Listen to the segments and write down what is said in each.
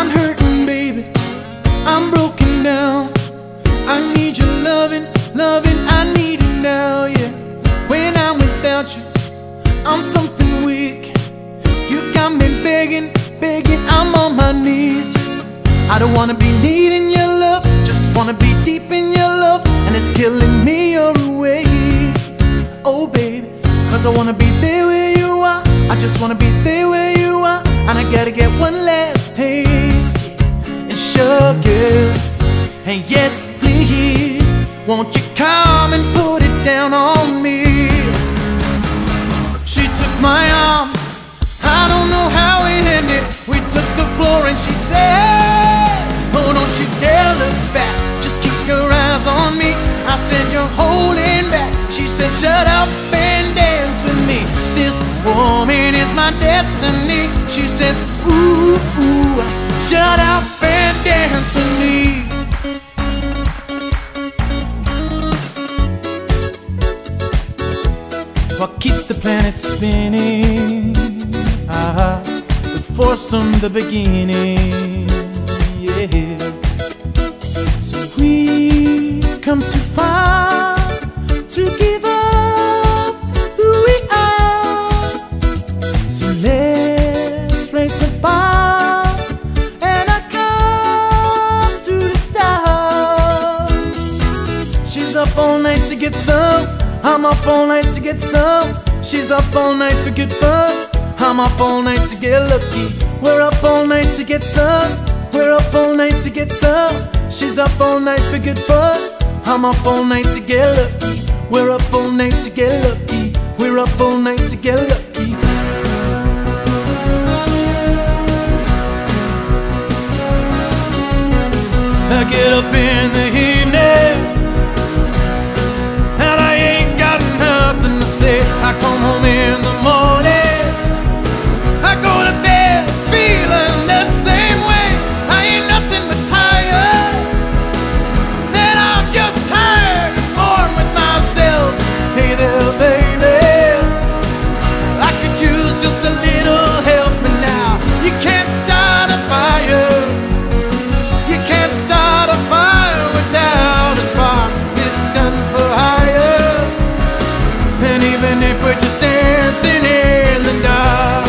I'm hurting, baby, I'm broken down. I need your loving, loving, I need it now, yeah. When I'm without you, I'm something weak. You got me begging, begging, I'm on my knees. I don't wanna be needing your love, just wanna be deep in your love, and it's killing me your way. Oh baby, cause I wanna be there where you are, I just wanna be there where you are, and I gotta get one last taste and sugar. And yes please, won't you come and put it down on me. She took my arm, I don't know how it ended. We took the floor and she said, oh, don't you dare look back, just keep your eyes on me. I said, you're holding back. She said, shut up and dance with me. This woman is my destiny. She says, ooh, ooh, shut up and dance with me. What keeps the planet spinning? The force from the beginning, yeah. So we've come too far to give up who we are. So let's raise the bar and our cups to the stars. She's up all night to get some, I'm up all night to get some. She's up all night for good fun, I'm up all night to get lucky. We're up all night to get some, we're up all night to get some. She's up all night for good fun, I'm up all night to get lucky. We're up all night to get lucky. We're up all night to get lucky. I get up in the evening and I ain't got nothing to say. I come home in the morning, I go to bed feeling the same way. I ain't nothing but tired, then I'm just tired, bored with myself. Hey there, baby, I could use just a little help. And now you can't start a fire, you can't start a fire without a spark. This gun's for hire, and even if we're just dancing in the dark,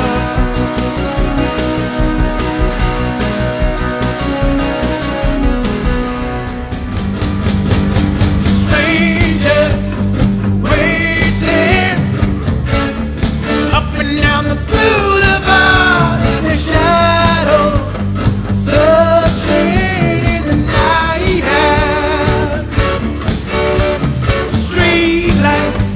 the boulevard, the shadows searching in the night. Street lights